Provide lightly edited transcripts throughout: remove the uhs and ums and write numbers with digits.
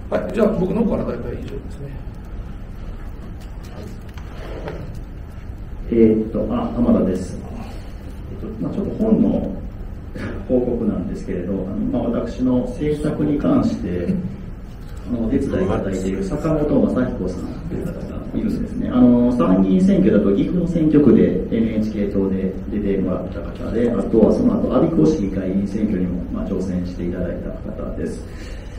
はい、じゃあ僕の方から大体以上ですね。 浜田です。ちょっと本の報告なんですけれど、私の制作に関してお手伝いいただいている坂本正彦さんという方がいるんですね。参議院選挙だと岐阜の選挙区で NHK 党で出てもらった方で、あとはその後我孫子市議会議員選挙にも挑戦していただいた方です。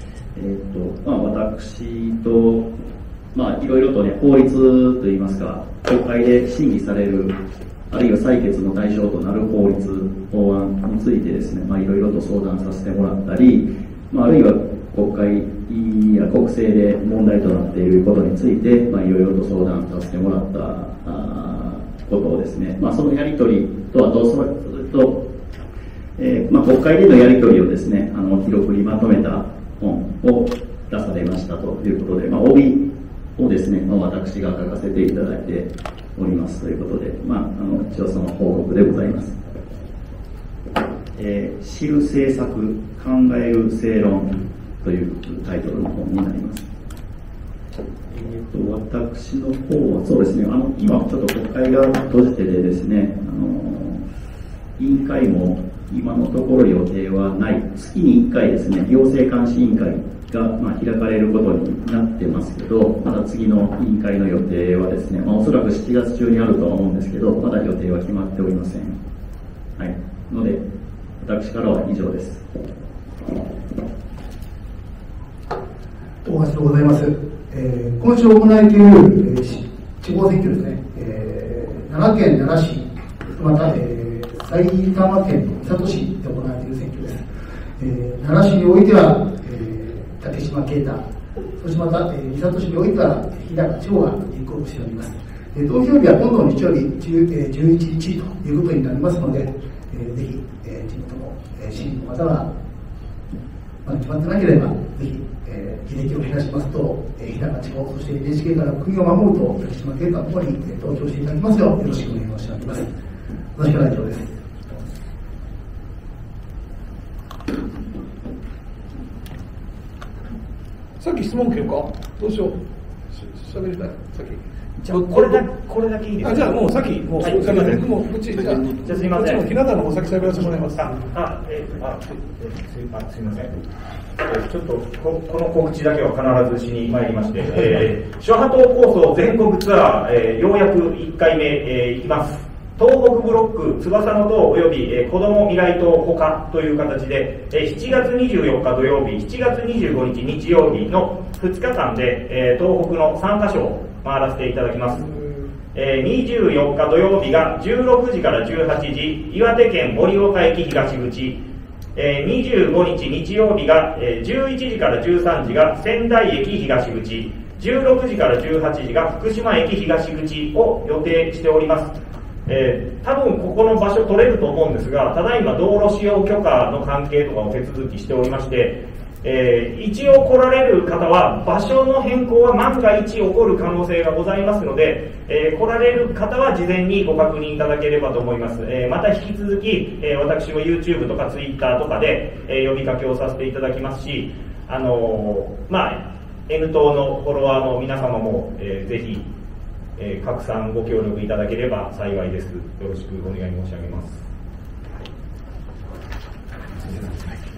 私といろいろとね、法律といいますか、国会で審議される、あるいは採決の対象となる法律、法案についてですね、いろいろと相談させてもらったり、あるいは国会や国政で問題となっていることについて、いろいろと相談させてもらったことをですね、そのやり取りと、あと、それと、国会でのやり取りをですね、記録にまとめた本を出されましたということで、帯をですね、私が書かせていただいておりますということで、一応その報告でございます。知る政策、考える正論というタイトルの本になります。私の方はそうですね、今ちょっと国会が閉じてでですね、委員会も今のところ予定はない、月に1回ですね、行政監視委員会が開かれることになってますけど、まだ次の委員会の予定はですね、おそらく7月中にあるとは思うんですけど、まだ予定は決まっておりません。はい。ので、私からは以上です。 大橋でございます。今週行われている、地方選挙ですね、奈良県奈良市、また、埼玉県の三郷市で行われている選挙です。奈良市においては、竹島啓太、そしてまた、三郷市においては日高千穂が立候補しております。投票日は今度の日曜日11日ということになりますので、ぜひ、地元の市民の方は、まだ決まってなければ、ぜひ、議席を減らしますと、日高千穂、そして NHK から国を守ると、竹島啓太ともに投票していただきますよう、よろしくお願い申し上げます。私からは以上です。 さっき質問権かどうしよう。喋りたい。さっき。 じゃあこれだけいいですか。 じゃあもうさっき、もう、 はい、すみません。 もう、こっち、じゃあすみません。 日向の方先喋らせてもらいます。 すみません。ちょっとこの告知だけは必ずしに参りまして、諸波島構想全国ツアー、ようやく1回目、行きます。東北ブロック翼の塔および子ども未来島他という形で7月24日土曜日、7月25日日曜日の2日間で東北の3カ所を回らせていただきます。24日土曜日が16時から18時、岩手県盛岡駅東口。25日日曜日が11時から13時が仙台駅東口。16時から18時が福島駅東口を予定しております。多分ここの場所取れると思うんですが、ただいま道路使用許可の関係とかを手続きしておりまして、一応来られる方は場所の変更は万が一起こる可能性がございますので、来られる方は事前にご確認いただければと思います。また引き続き、私も YouTube とか Twitter とかで、呼びかけをさせていただきますし、N 党のフォロワーの皆様も、ぜひ拡散ご協力いただければ幸いです。よろしくお願い申し上げます。